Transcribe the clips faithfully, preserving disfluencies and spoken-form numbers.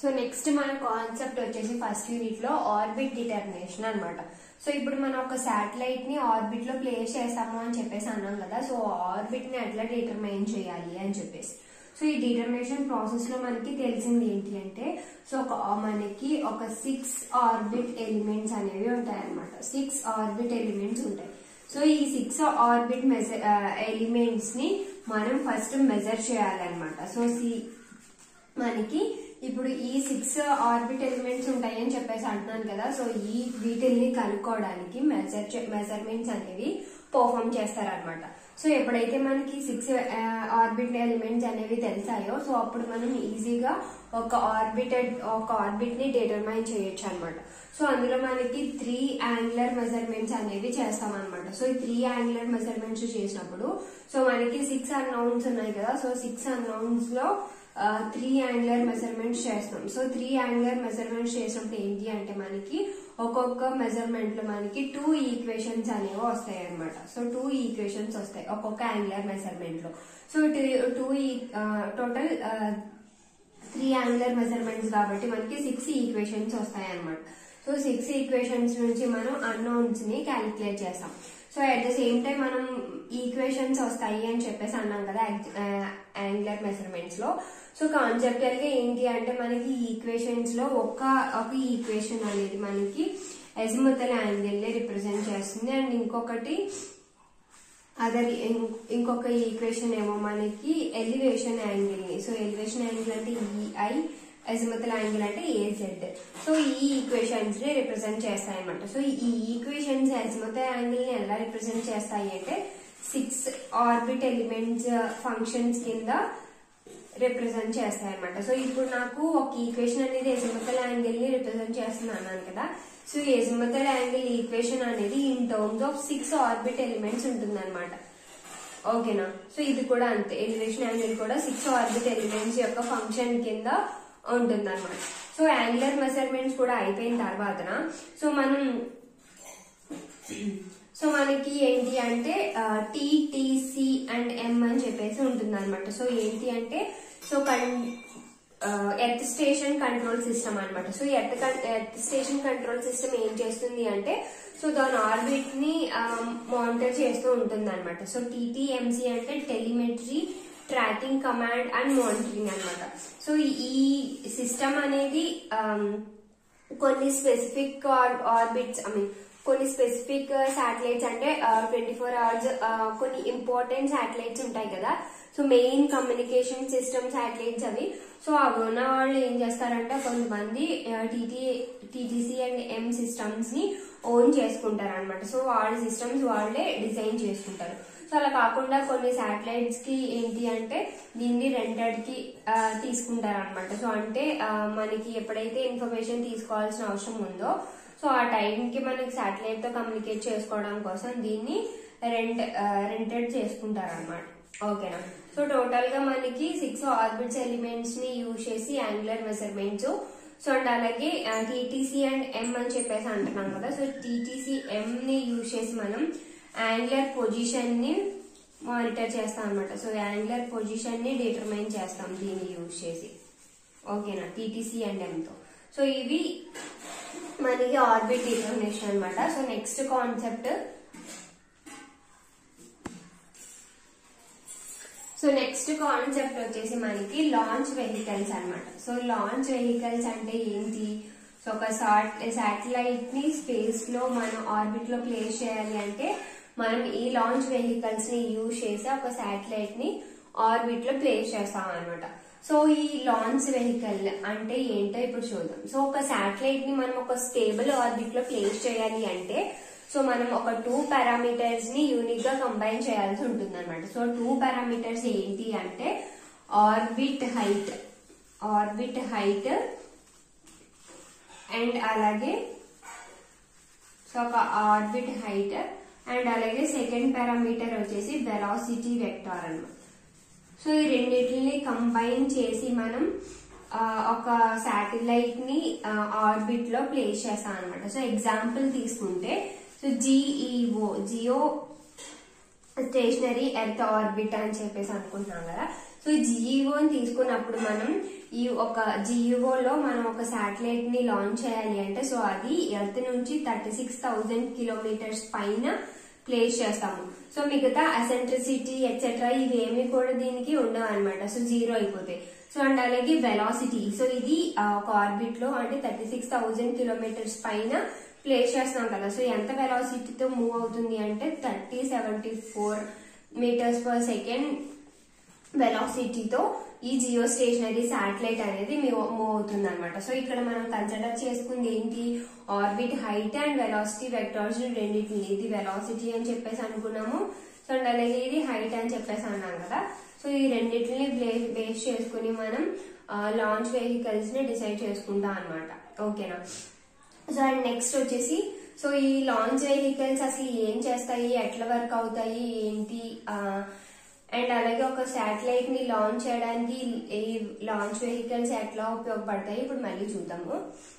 So next మన concept వచ్చేసి first unit లో ఆర్బిట్ డిటర్మినేషన్ అన్నమాట. సో ఇప్పుడు మనం ఒక శాటిలైట్ ని ఆర్బిట్ లో ప్లేస్ చేస్తాము అని చెప్పేసి అన్నాం కదా. సో ఆర్బిట్ ని ఎట్లా డిటర్మైన్ చేయాలి అని చెప్పేసి సో ఈ డిటర్మినేషన్ ప్రాసెస్ లో మనకి తెలిసింది ఏంటి అంటే సో ఒక మనకి ఒక సిక్స్ ఆర్బిట్ ఎలిమెంట్స్ అనేవి ఉంటాయి అన్నమాట. సిక్స్ ఆర్బిట్ ఎలిమెంట్స్ ఉంటాయి. సో ఈ సిక్స్ ఆర్బిట్ మెజర్ ఎలిమెంట్స్ ని మనం ఫస్ట్ మెజర్ చేయాలన్నమాట. సో సి మనకి ఇప్పుడు ఈ సిక్స్ ఆర్బిట్ ఎలిమెంట్స్ ఉంటాయి అని చెప్పేసి అంటున్నాను కదా. సో ఈ వీటిల్ని కనుక్కోవడానికి మెజర్ మెజర్మెంట్స్ అనేవి పర్ఫామ్ చేస్తారనమాట. సో ఎప్పుడైతే మనకి సిక్స్ ఆర్బిట్ ఎలిమెంట్స్ అనేవి తెలిసాయో సో అప్పుడు మనం ఈజీగా ఒక ఆర్బిటెడ్ ఒక ఆర్బిట్ ని డిటర్మైన్ చేయొచ్చు అనమాట. సో అందులో మనకి త్రీ యాంగులర్ మెజర్మెంట్స్ అనేవి చేస్తాం అనమాట. సో ఈ త్రీ యాంగులర్ మెజర్మెంట్స్ చేసినప్పుడు సో మనకి సిక్స్ అన్నౌన్స్ ఉన్నాయి కదా. సో సిక్స్ అన్నౌన్స్ లో త్రీ యాంగులర్ మెజర్మెంట్స్ చేస్తాం. సో త్రీ యాంగులర్ మెజర్మెంట్స్ చేసినప్పుడు ఏంటి అంటే మనకి ఒక్కొక్క మెజర్మెంట్ లో మనకి టూ ఈక్వేషన్స్ అనేవి వస్తాయి అనమాట. సో టూ ఈక్వేషన్స్ వస్తాయి ఒక్కొక్క యాంగులర్ మెజర్మెంట్ లో. So two total three angular measurements కాబట్టి మనకి సిక్స్ ఈక్వేషన్స్ వస్తాయి అనమాట. సో సిక్స్ ఈక్వేషన్స్ నుంచి మనం అన్నౌన్స్ ని క్యాలిక్యులేట్ చేస్తాం. So at the same time మనం ఈక్వేషన్స్ వస్తాయి అని చెప్పేసి అన్నాం కదా యాంగులర్ మెజర్మెంట్స్ లో. సో కాన్సెప్చువల్ గా ఏంటి అంటే మనకి ఈక్వేషన్స్ లో ఒక ఒక ఈక్వేషన్ అనేది మనకి అజిముతల్ యాంగిల్ ని రిప్రజెంట్ చేస్తుంది అండ్ ఇంకొకటి అదర్ ఇంకొక ఈక్వేషన్ ఏమో మనకి ఎలివేషన్ యాంగిల్ ని. సో ఎలివేషన్ యాంగిల్ అంటే ఈఐ, అజిముతల్ యాంగిల్ అంటే ఏజెడ్. సో ఈ ఈక్వేషన్స్ ని రిప్రజెంట్ చేస్తాయి అనమాట. సో ఈ ఈక్వేషన్స్ అజిముతల్ యాంగిల్ ని ఎలా రిప్రజెంట్ చేస్తాయి అంటే సిక్స్ ఆర్బిట్ ఎలిమెంట్స్ ఫంక్షన్స్ కింద రిప్రజెంట్ చేస్తాయి అనమాట. సో ఇప్పుడు నాకు ఒక ఈక్వేషన్ అనేది అజిముతల్ యాంగిల్ ని రిప్రజెంట్ చేస్తున్నాను కదా. సో ఈ అజిముతల్ యాంగిల్ ఈక్వేషన్ అనేది in terms of six orbit elements ఉంటుంది అనమాట. ఓకేనా. సో ఇది కూడా అంతే, ఎలివేషన్ యాంగిల్ కూడా సిక్స్ ఆర్బిట్ ఎలిమెంట్స్ యొక్క ఫంక్షన్ కింద ఉంటుంది అనమాట. సో యాంగులర్ మెజర్మెంట్స్ కూడా అయిపోయిన తర్వాత సో మనం సో మనకి ఏంటి అంటే టీటీసీ అండ్ ఎం అని చెప్పేసి ఉంటుంది అనమాట. సో ఏంటి అంటే so earth station control system అనమాట. So earth earth station control system ఏం చేస్తుంది అంటే సో దాని ఆర్బిట్ ని మానిటర్ చేస్తూ ఉంటుంది అనమాట. సో టీటీఎంసీ అంటే telemetry tracking command and monitoring అనమాట. సో ఈ సిస్టమ్ అనేది కొన్ని స్పెసిఫిక్ ఆర్బిట్స్ ఐ మీన్ కొన్ని స్పెసిఫిక్ శాటిలైట్స్ అంటే ట్వంటీ ఫోర్ అవర్స్ కొన్ని ఇంపార్టెంట్ శాటిలైట్స్ ఉంటాయి కదా. So main communication system satellites అవి. సో అవి ఉన్న వాళ్ళు ఏం చేస్తారంటే కొంతమంది TT TTC and M systems ని ఓన్ చేసుకుంటారు అనమాట. సో వాళ్ళ సిస్టమ్స్ వాళ్ళే డిజైన్ చేసుకుంటారు. సో అలా కాకుండా కొన్ని శాటిలైట్స్ కి ఏంటి అంటే దీన్ని రెంటెడ్ కి తీసుకుంటారు అనమాట. సో అంటే మనకి ఎప్పుడైతే ఇన్ఫర్మేషన్ తీసుకోవాల్సిన అవసరం ఉందో సో ఆ టైంకి మనకి శాటిలైట్ తో కమ్యూనికేట్ చేసుకోవడం కోసం దీన్ని రెంట్ రెంటెడ్ చేసుకుంటారు అనమాట. ఓకేనా. సో టోటల్ గా మనకి సిక్స్ ఆర్బిట్స్ ఎలిమెంట్స్ ని యూజ్ చేసి యాంగులర్ మెజర్మెంట్స్ సో అండ్ అలాగే టీటీసీ అండ్ ఎం అని చెప్పేసి అంటున్నాం కదా. సో టీటీసీ ఎం ని యూజ్ చేసి మనం యాంగులర్ పొజిషన్ ని మానిటర్ చేస్తాం అనమాట. సో యాంగులర్ పొజిషన్ ని డిటర్మైన్ చేస్తాం దీన్ని యూజ్ చేసి. ఓకేనా, టీటీసీ అండ్ ఎం తో. సో ఇవి మనకి ఆర్బిట్ డిటర్మినేషన్ అనమాట. So next concept so next concept వచ్చేసి మనకి లాంచ్ వెహికల్స్ అనమాట. సో లాంచ్ వెహికల్స్ అంటే ఏంటి? సో ఒక శాటిలైట్ ని స్పేస్ లో మనం ఆర్బిట్ లో ప్లేస్ చేయాలి అంటే మనం ఈ లాంచ్ వెహికల్స్ ని యూజ్ చేసి ఒక శాటిలైట్ ని ఆర్బిట్ లో ప్లేస్ చేస్తాం అనమాట. సో ఈ లాంచ్ వెహికల్ అంటే ఏంటో ఇప్పుడు చూద్దాం. సో ఒక శాటిలైట్ ని మనం ఒక స్టేబుల్ ఆర్బిట్ లో ప్లేస్ చేయాలి అంటే సో మనం ఒక టూ పారామీటర్స్ ని యూనిక్ గా కంబైన్ చేయాల్సి ఉంటుంది అనమాట. సో టూ పారామీటర్స్ ఏంటి అంటే orbit height orbit height and అలాగే సో ఒక ఆర్బిట్ హైట్ అండ్ అలాగే సెకండ్ పారామీటర్ వచ్చేసి వెలాసిటీ వెక్టార్ అన్నమాట. సో ఈ రెండింటిని కంబైన్ చేసి మనం ఒక శాటిలైట్ ని ఆర్బిట్ లో ప్లేస్ చేస్తాం అనమాట. సో ఎగ్జాంపుల్ తీసుకుంటే so GEO geostationary earth orbit అని చెప్పేసి అనుకుంటున్నాం కదా. సో జిఈఓని తీసుకున్నప్పుడు మనం ఈ ఒక జిఈఓలో మనం ఒక శాటిలైట్ ని లాంచ్ చేయాలి అంటే సో అది ఎర్త్ నుంచి థర్టీ సిక్స్ థౌసండ్ కిలోమీటర్స్ పైన ప్లేస్ చేస్తాము. సో మిగతా అసెంట్రిసిటీ ఎక్సెట్రా ఇవేమి కూడా దీనికి ఉండవు అనమాట. సో జీరో అయిపోతాయి. సో అండ్ అలాగే వెలాసిటీ, సో ఇది ఒక ఆర్బిట్ లో అంటే థర్టీ సిక్స్ థౌసండ్ కిలోమీటర్స్ పైన ప్లేస్ చేస్తున్నాం కదా. సో ఎంత వెలాసిటీతో మూవ్ అవుతుంది అంటే thirty seventy four metres per second వెలాసిటీతో ఈ జియో స్టేషనరీ శాటిలైట్ అనేది మూవ్ అవుతుంది అనమాట. సో ఇక్కడ మనం కన్సిడర్ చేసుకుంది ఏంటి, orbit height and velocity vectors రెండింటిని. ఇది వెలాసిటీ అని చెప్పేసి అనుకున్నాము. సో అండ్ అలాగే ఇది హైట్ అని చెప్పేసి అన్నాం కదా. సో ఈ రెండింటిని బేస్ చేసుకుని మనం లాంచ్ వెహికల్స్ ని డిసైడ్ చేసుకుంటాం అనమాట. ఓకేనా. సో అండ్ నెక్స్ట్ వచ్చేసి సో ఈ లాంచ్ వెహికల్స్ అసలు ఏం చేస్తాయి, ఎట్లా వర్క్ అవుతాయి ఏంటి, అండ్ అలాగే ఒక శాటిలైట్ ని లాంచ్ చేయడానికి ఈ లాంచ్ వెహికల్స్ ఎట్లా ఉపయోగపడతాయి ఇప్పుడు మళ్ళీ చూద్దాము.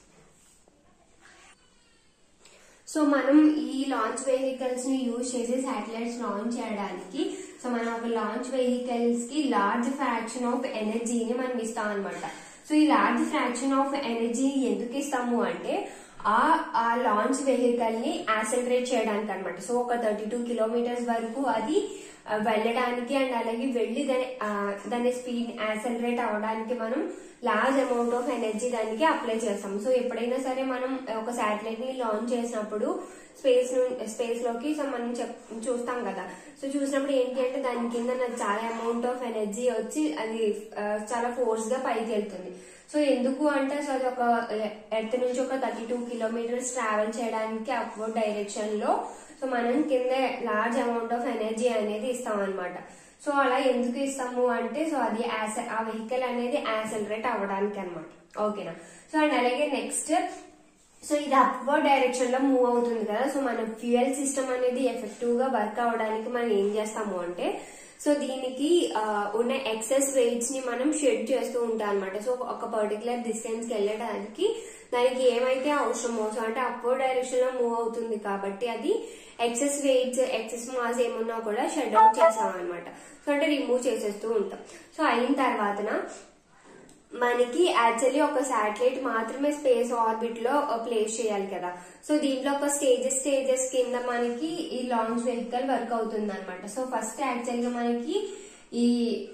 సో మనం ఈ లాంచ్ వెహికల్స్ ని యూజ్ చేసి శాటిలైట్స్ లాంచ్ చేయడానికి సో మనం ఒక లాంచ్ వెహికల్స్ కి లార్జ్ ఫ్రాక్షన్ ఆఫ్ ఎనర్జీని మనం ఇస్తాం అనమాట. సో ఈ లార్జ్ ఫ్రాక్షన్ ఆఫ్ ఎనర్జీ ఎందుకు ఇస్తాము అంటే ఆ ఆ లాంచ్ వెహికల్ ని యాక్సలరేట్ చేయడానికి అనమాట. సో ఒక థర్టీ టూ కిలోమీటర్స్ వరకు అది వెళ్ళడానికి అండ్ అలాగే వెళ్లి దాని దాని స్పీడ్ యాక్సలరేట్ అవడానికి మనం లార్జ్ అమౌంట్ ఆఫ్ ఎనర్జీ దానికి అప్లై చేస్తాం. సో ఎప్పుడైనా సరే మనం ఒక శాటిలైట్ ని లాంచ్ చేసినప్పుడు స్పేస్ స్పేస్ లోకి సో మనం చూస్తాం కదా. సో చూసినప్పుడు ఏంటి అంటే దాని కింద చాలా అమౌంట్ ఆఫ్ ఎనర్జీ వచ్చి అది చాలా ఫోర్స్ గా పైకి వెళ్తుంది. సో ఎందుకు అంటే సో అది ఒక ఎర్త్ నుంచి ఒక థర్టీ టూ కిలోమీటర్స్ ట్రావెల్ చేయడానికి అప్వర్డ్ డైరెక్షన్ లో సో మనం కింద లార్జ్ అమౌంట్ ఆఫ్ ఎనర్జీ అనేది ఇస్తాం అనమాట. సో అలా ఎందుకు ఇస్తాము అంటే సో అది ఆ వెహికల్ అనేది యాక్సలరేట్ అవ్వడానికి అనమాట. ఓకేనా. సో అండ్ అలాగే నెక్స్ట్ సో ఇది అప్వర్డ్ డైరెక్షన్ లో మూవ్ అవుతుంది కదా. సో మన ఫ్యూయల్ సిస్టమ్ అనేది ఎఫెక్టివ్ గా వర్క్ అవడానికి మనం ఏం చేస్తాము అంటే సో దీనికి ఉన్న ఎక్సెస్ వెయిట్స్ ని మనం షెడ్ చేస్తూ ఉంటాం అనమాట. సో ఒక పర్టికులర్ డిస్టెన్స్ కి వెళ్ళడానికి దానికి ఏమైతే అవసరమో సో అంటే అప్వర్డ్ డైరెక్షన్ లో మూవ్ అవుతుంది కాబట్టి అది ఎక్సెస్ వెయిట్స్ ఎక్సెస్ మాస్ ఏమన్నా కూడా షెడ్ అవుట్ చేస్తాం అనమాట. సో అంటే రిమూవ్ చేసేస్తూ ఉంటాం. సో అయిన తర్వాతన మనకి యాక్చువల్లీ ఒక శాటిలైట్ మాత్రమే స్పేస్ ఆర్బిట్ లో ప్లేస్ చేయాలి కదా. సో దీంట్లో ఒక స్టేజెస్ స్టేజెస్ కింద మనకి ఈ లాంచ్ వెహికల్ వర్క్ అవుతుంది అనమాట. సో ఫస్ట్ యాక్చువల్ గా మనకి ఈ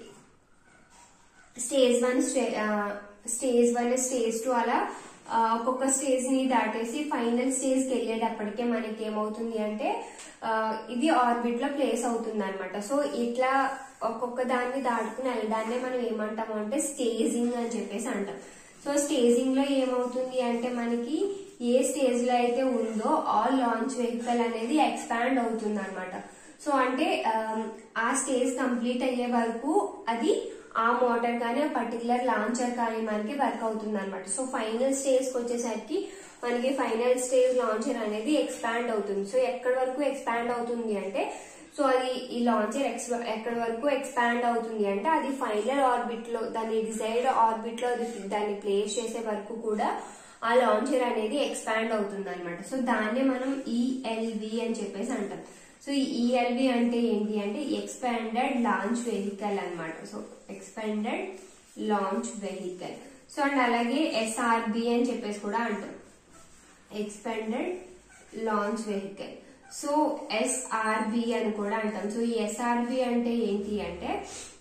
stage one stage one stage two అలా ఒక్కొక్క స్టేజ్ ని దాటేసి ఫైనల్ స్టేజ్ కి వెళ్ళేటప్పటికే మనకి ఏమవుతుంది అంటే ఇది ఆర్బిట్ లో ప్లేస్ అవుతుంది అనమాట. సో ఇట్లా ఒక్కొక్క దాన్ని దాటుకుని వెళ్ళడాన్ని మనం ఏమంటాము అంటే స్టేజింగ్ అని చెప్పేసి అంటాం. సో స్టేజింగ్ లో ఏమవుతుంది అంటే మనకి ఏ స్టేజ్ లో అయితే ఉందో ఆ లాంచ్ వెహికల్ అనేది ఎక్స్పాండ్ అవుతుంది అనమాట. సో అంటే ఆ స్టేజ్ కంప్లీట్ అయ్యే వరకు అది ఆ మోటార్ కానీ ఆ పర్టికులర్ లాంచర్ కానీ మనకి వర్క్ అవుతుంది అనమాట. సో ఫైనల్ స్టేజ్ కి వచ్చేసరికి మనకి ఫైనల్ స్టేజ్ లాంచర్ అనేది ఎక్స్పాండ్ అవుతుంది. సో ఎక్కడి వరకు ఎక్స్పాండ్ అవుతుంది అంటే సో అది ఈ లాంచర్ ఎక్కడి వరకు ఎక్స్పాండ్ అవుతుంది అంటే అది ఫైనల్ ఆర్బిట్ లో దాని డిజైర్డ్ ఆర్బిట్ లో దాన్ని ప్లేస్ చేసే వరకు కూడా ఆ లాంచర్ అనేది ఎక్స్పాండ్ అవుతుంది అనమాట. సో దాన్నే మనం ఈఎల్వి అని చెప్పేసి అంటాం. సో ఈ ఈఎల్వి అంటే ఏంటి అంటే ఎక్స్పాండెడ్ లాంచ్ వెహికల్ అనమాట. So expanded launch vehicle. So and అలాగే ఎస్ఆర్బి అని చెప్పేసి కూడా అంటాం, expanded launch vehicle. So SRB అని కూడా అంటాం. సో ఈ ఎస్ఆర్బి అంటే ఏంటి అంటే